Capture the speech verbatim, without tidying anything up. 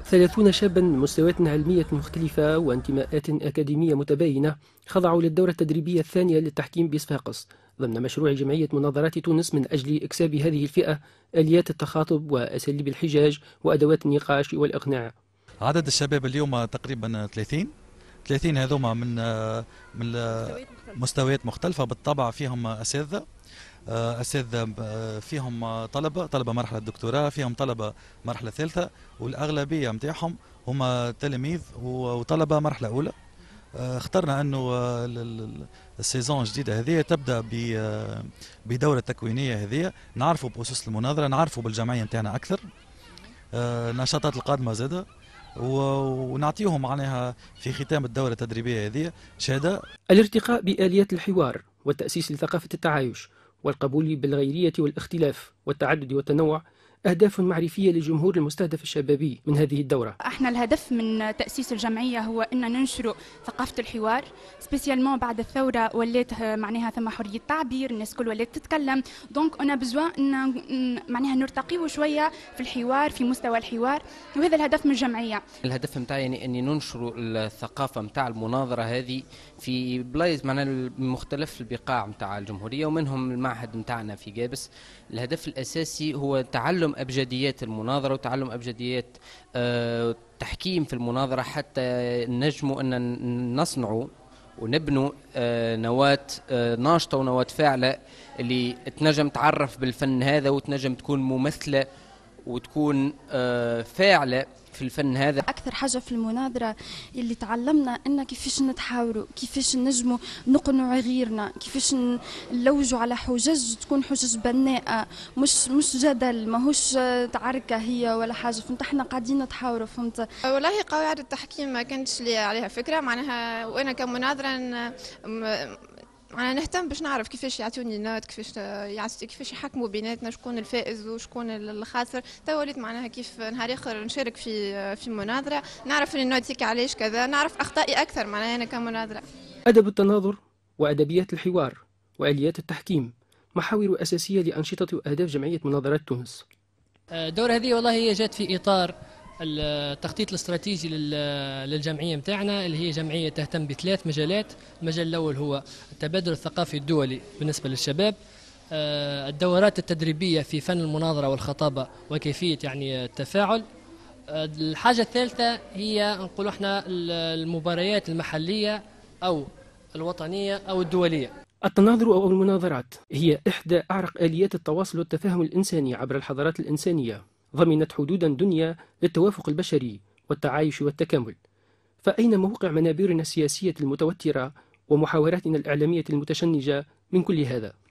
ثلاثون شابا من مستويات علمية مختلفة وانتماءات أكاديمية متباينة خضعوا للدورة التدريبية الثانية للتحكيم بصفاقس ضمن مشروع جمعية مناظرات تونس من أجل إكساب هذه الفئة آليات التخاطب وأساليب الحجاج وأدوات النقاش والإقناع. عدد الشباب اليوم تقريبا ثلاثين ثلاثين هذوما من من مستويات مختلفة بالطبع، فيهم أساتذة أساتذة فيهم طلبة طلبة مرحلة الدكتوراه، فيهم طلبة مرحلة ثالثة، والأغلبية متاعهم هم تلاميذ وطلبة مرحلة أولى. اخترنا أنه السيزون الجديدة هذه تبدأ بدورة تكوينية هذه، نعرفوا بأسس المناظرة، نعرفوا بالجمعية متاعنا أكثر، النشاطات القادمة زادة، ونعطيهم معناها في ختام الدورة التدريبية هذه شهادة. الارتقاء بآليات الحوار والتأسيس لثقافة التعايش والقبول بالغيرية والاختلاف والتعدد والتنوع أهداف معرفية للجمهور المستهدف الشبابي من هذه الدورة. احنا الهدف من تأسيس الجمعية هو أن ننشر ثقافة الحوار، سبيسيالمون بعد الثورة ولات معناها ثم حرية تعبير، الناس كل ولات تتكلم، دونك أنا بزوا أن معناها نرتقيو شوية في الحوار في مستوى الحوار، وهذا الهدف من الجمعية. الهدف متاعي يعني أني ننشر الثقافة متاع المناظرة هذه في بلايص معناها مختلف البقاع متاع الجمهورية ومنهم المعهد متاعنا في جابس. الهدف الأساسي هو تعلم أبجديات المناظرة وتعلم أبجديات أه تحكيم في المناظرة حتى نجموا أن نصنعوا ونبنوا أه نواة أه ناشطة ونواة فاعلة اللي تنجم تعرف بالفن هذا وتنجم تكون ممثلة وتكون أه فاعلة في الفن هذا. أكثر حاجة في المناظرة اللي تعلمنا إن كيفاش نتحاوروا، كيفاش نجموا نقنعوا غيرنا، كيفاش نلوجوا على حجج تكون حجج بناءة، مش مش جدل، ماهوش تعركة هي ولا حاجة، فهمت؟ احنا قاعدين نتحاوروا، فهمت؟ والله قواعد التحكيم ما كانتش لي عليها فكرة معناها، وأنا كمناظرة أنا نهتم باش نعرف كيفاش يعطوني نوت، كيفاش يعطي كيفاش يحكموا بيناتنا شكون الفائز وشكون الخاسر. تو وليت معناها كيف نهار آخر نشارك في في مناظرة، نعرف ان نوتيك علاش كذا، نعرف أخطائي أكثر معناها أنا كمناظرة. أدب التناظر وأدبيات الحوار وآليات التحكيم محاور أساسية لأنشطة وأهداف جمعية مناظرات تونس. الدورة هذه والله هي جات في إطار التخطيط الاستراتيجي للجمعية متاعنا اللي هي جمعية تهتم بثلاث مجالات. المجال الأول هو التبادل الثقافي الدولي بالنسبة للشباب، الدورات التدريبية في فن المناظرة والخطابة وكيفية يعني التفاعل. الحاجة الثالثة هي نقول احنا المباريات المحلية أو الوطنية أو الدولية. التناظر أو المناظرات هي إحدى أعرق آليات التواصل والتفاهم الإنساني عبر الحضارات الإنسانية، ضمنت حدودا دنيا للتوافق البشري والتعايش والتكامل. فأين موقع منابرنا السياسية المتوترة ومحاوراتنا الإعلامية المتشنجة من كل هذا؟